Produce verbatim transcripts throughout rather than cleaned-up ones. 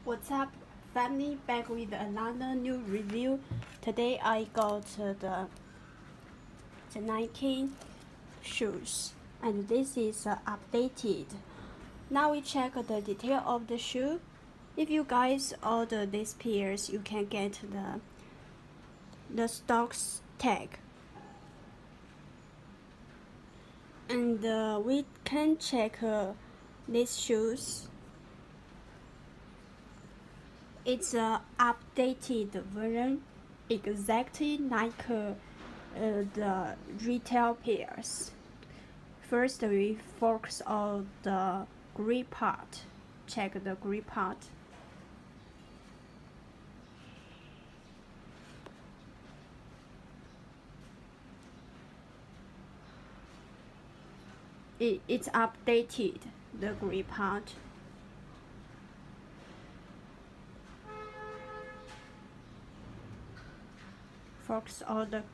What's up, family? Back with another new review. Today I got uh, the the Nike shoes, and this is uh, updated. Now we check the detail of the shoe. If you guys order these pairs, you can get the the stocks tag, and uh, we can check uh, these shoes. It's an updated version, exactly like uh, uh, the retail pairs. First, we focus on the grip part. Check the grip part. It, it's updated, the grip part. Focus on the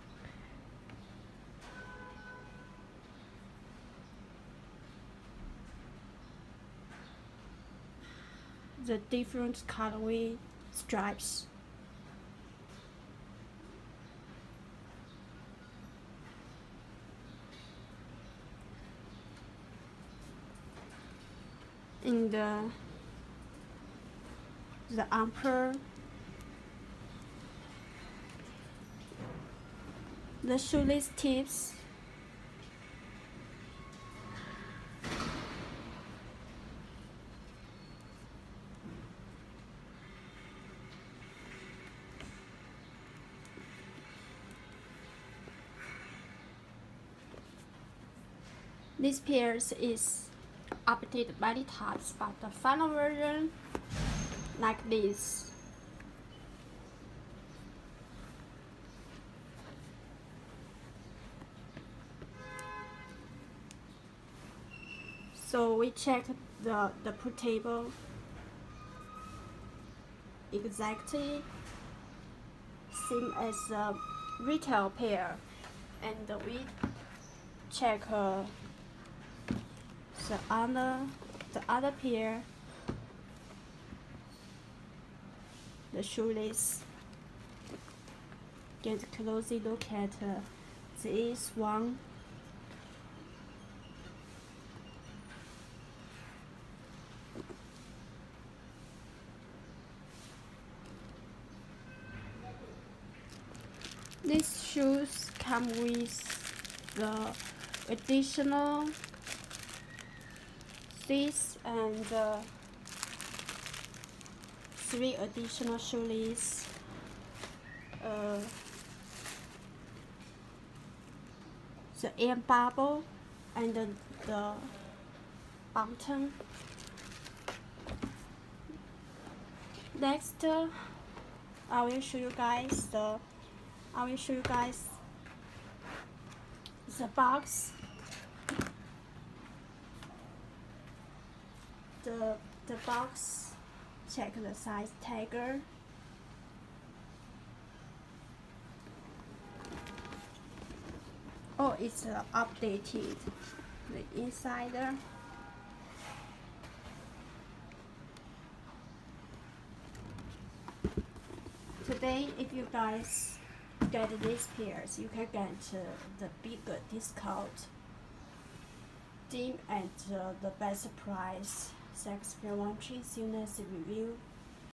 the different colorway stripes. In the the upper, the shoelace tips. This pairs is updated by the types, but the final version like this. So we check the the put table exactly same as a retail pair, and we check uh, the other the other pair, the shoelace. Get a closer look at uh, this one. These shoes come with the additional this and uh, three additional shoelace, uh, the air bubble, and the, the button. Next, uh, I will show you guys the I will show you guys the box. The the box. Check the size tagger. Oh, it's uh, updated. The insider. Today, if you guys get these pairs, you can get uh, the bigger discount deem at uh, the best price. Thanks for watching. See you next review.